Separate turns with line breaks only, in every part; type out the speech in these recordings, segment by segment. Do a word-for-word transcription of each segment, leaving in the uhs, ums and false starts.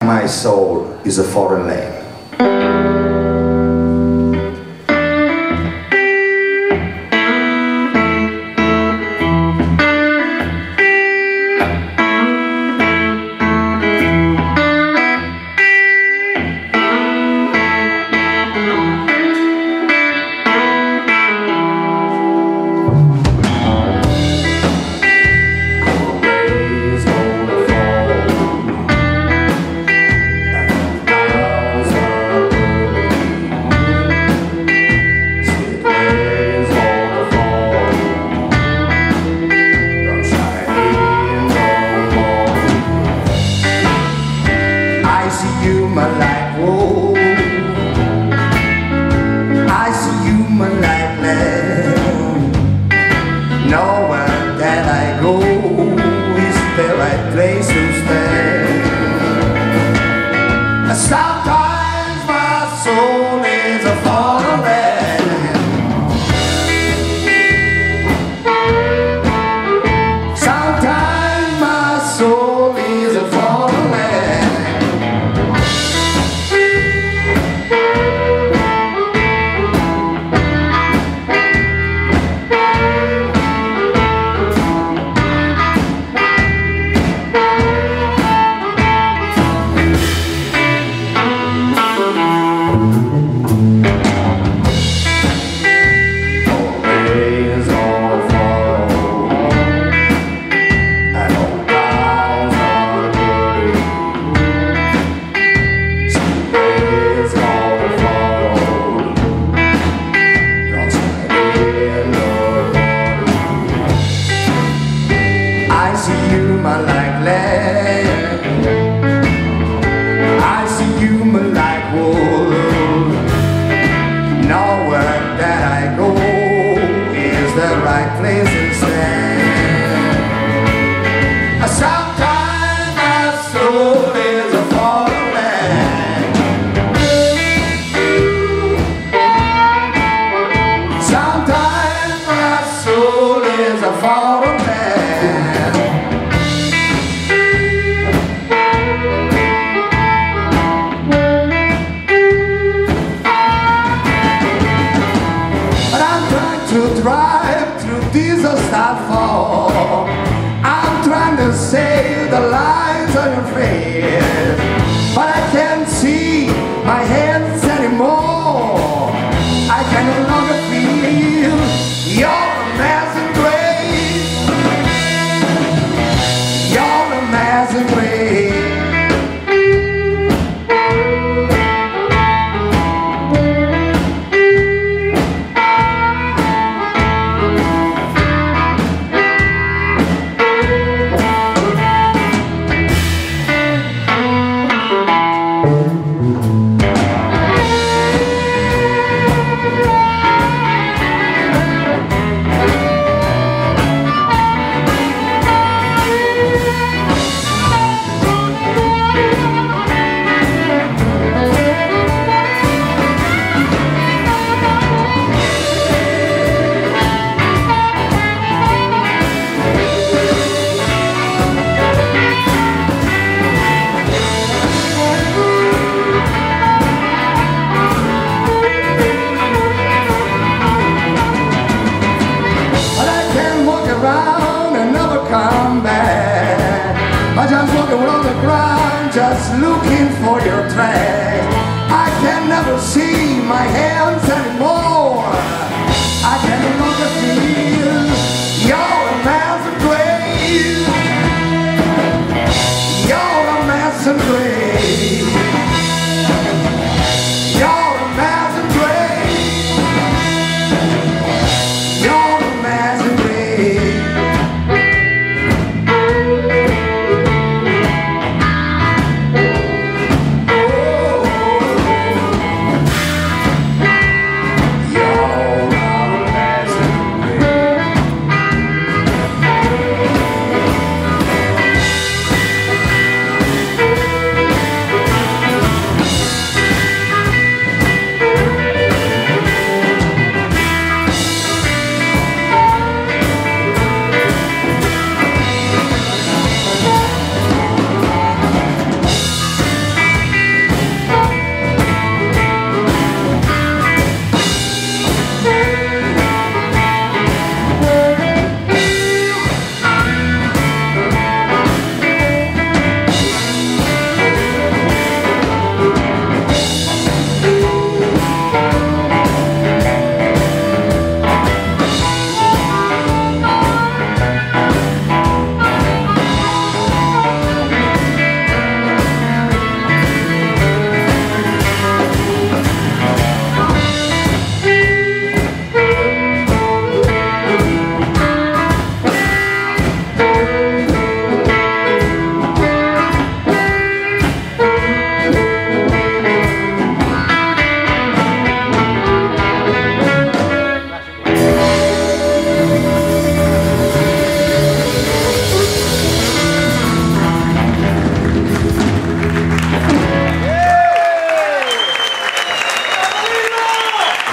My soul is a foreign land. Nowhere that I go is the right place to stand. Sometimes my soul is a foreign land. Sometimes my soul is a foreign land. I see you, my like wool. Nowhere that I go is the right place to stand. Sometimes my soul is a foreign land. Sometimes my soul is a foreign land. To drive through disaster fall, I'm trying to save the lines on your face, but I can't see my hands anymore. I can no longer feel your amazing grace. Your amazing grace. I just walk around the ground, just looking for your track. I can never see my hands anymore. I can no longer feel your amazing grace. Your amazing grace. Your amazing grace. Your amazing grace.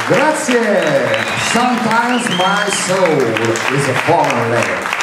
Grazie. Sometimes my soul is a fallen letter.